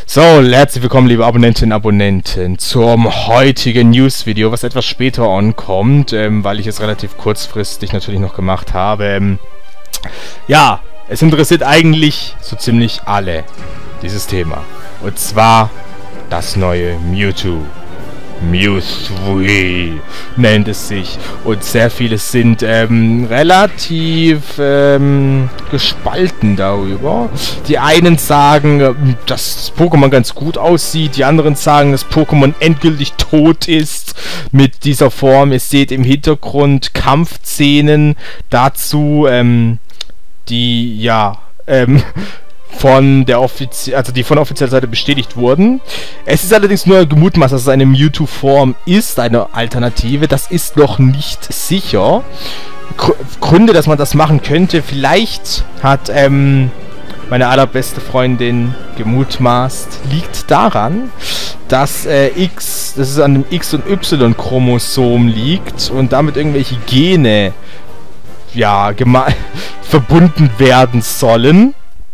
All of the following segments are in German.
So, herzlich willkommen, liebe Abonnentinnen und Abonnenten, zum heutigen News-Video, was etwas später ankommt, weil ich es relativ kurzfristig natürlich noch gemacht habe. Ja, es interessiert eigentlich so ziemlich alle, dieses Thema. Und zwar das neue Mewtwo. Mewtwo nennt es sich. Und sehr viele sind relativ gespalten darüber. Die einen sagen, dass das Pokémon ganz gut aussieht. Die anderen sagen, dass Pokémon endgültig tot ist mit dieser Form. Ihr seht im Hintergrund Kampfszenen dazu, die ja von der offizieller Seite bestätigt wurden. Es ist allerdings nur gemutmaßt, dass es eine Mewtwo-Form ist, eine Alternative. Das ist noch nicht sicher. Gründe, dass man das machen könnte, vielleicht hat meine allerbeste Freundin gemutmaßt, liegt daran, dass es an dem X- und Y-Chromosom liegt und damit irgendwelche Gene ja verbunden werden sollen.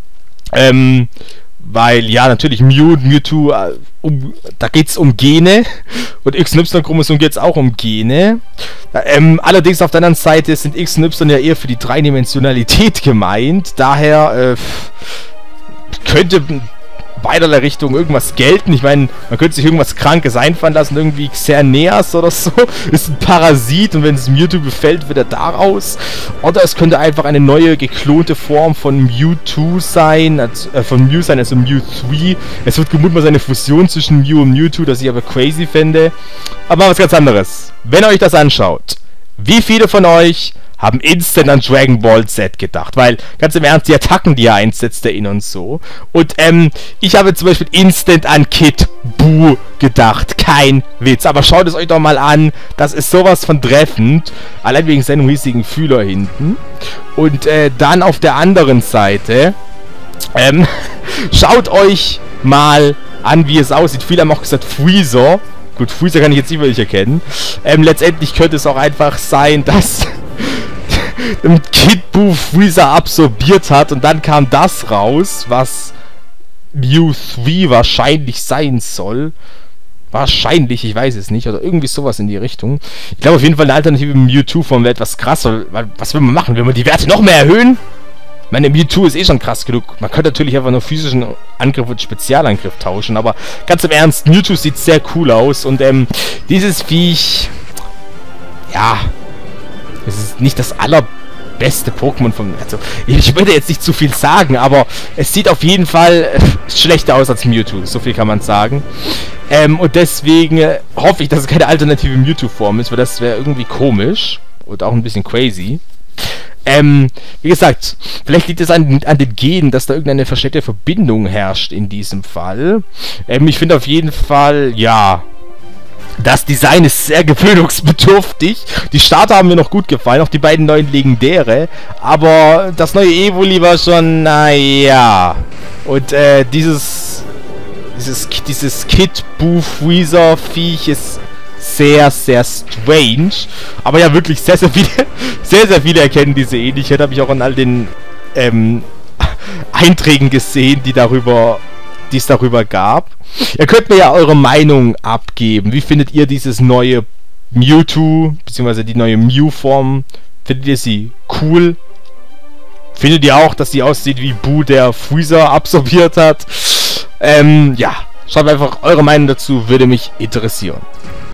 Weil, ja, natürlich Mewtwo, da geht es um Gene und X- und Y-Chromosom geht es auch um Gene. Allerdings auf der anderen Seite sind X und Y ja eher für die Dreidimensionalität gemeint, daher könnte beiderlei Richtung irgendwas gelten. Ich meine, man könnte sich irgendwas Krankes einfallen lassen, irgendwie Xerneas oder so. Ist ein Parasit und wenn es Mewtwo befällt, wird er daraus. Oder es könnte einfach eine neue, geklonte Form von Mewtwo sein, also Mew3. Es wird gemutmaßt eine Fusion zwischen Mew und Mewtwo, das ich aber crazy fände. Aber was ganz anderes. Wenn ihr euch das anschaut, wie viele von euch haben instant an Dragon Ball Z gedacht, weil, ganz im Ernst, die Attacken, die er einsetzt, der und so. Und, ich habe zum Beispiel instant an Kid Buu gedacht, kein Witz, aber schaut es euch doch mal an, das ist sowas von treffend, allein wegen seinem riesigen Fühler hinten. Und, dann auf der anderen Seite, schaut euch mal an, wie es aussieht. Viele haben auch gesagt, Freezer. Gut, Freezer kann ich jetzt nicht wirklich erkennen. Letztendlich könnte es auch einfach sein, dass Kid Buu Freezer absorbiert hat und dann kam das raus, was Mew3 wahrscheinlich sein soll. Wahrscheinlich, ich weiß es nicht, oder irgendwie sowas in die Richtung. Ich glaube auf jeden Fall eine alternative Mewtwo-Form wäre etwas krasser, weil was will man machen? Will man die Werte noch mehr erhöhen? Meine Mewtwo ist eh schon krass genug. Man könnte natürlich einfach nur physischen Angriff und Spezialangriff tauschen, aber ganz im Ernst, Mewtwo sieht sehr cool aus und dieses Viech, ja, es ist nicht das allerbeste Pokémon von... Also, ich würde jetzt nicht zu viel sagen, aber es sieht auf jeden Fall schlechter aus als Mewtwo. So viel kann man sagen. Und deswegen hoffe ich, dass es keine alternative Mewtwo-Form ist, weil das wäre irgendwie komisch und auch ein bisschen crazy. Wie gesagt, vielleicht liegt es an den Genen, dass da irgendeine versteckte Verbindung herrscht in diesem Fall. Ich finde auf jeden Fall, ja... Das Design ist sehr gewöhnungsbedürftig. Die Starter haben mir noch gut gefallen, auch die beiden neuen Legendäre. Aber das neue Evoli war schon, naja. Und dieses Kid Buu Freezer Viech ist sehr, sehr strange. Aber ja, wirklich sehr, sehr viele erkennen diese Ähnlichkeit. Habe ich auch an all den Einträgen gesehen, die es darüber gab. Ihr könnt mir ja eure Meinung abgeben. Wie findet ihr dieses neue Mewtwo, beziehungsweise die neue Mew-Form? Findet ihr sie cool? Findet ihr auch, dass sie aussieht wie Buu, der Freezer absorbiert hat? Ja, schreibt einfach eure Meinung dazu, würde mich interessieren.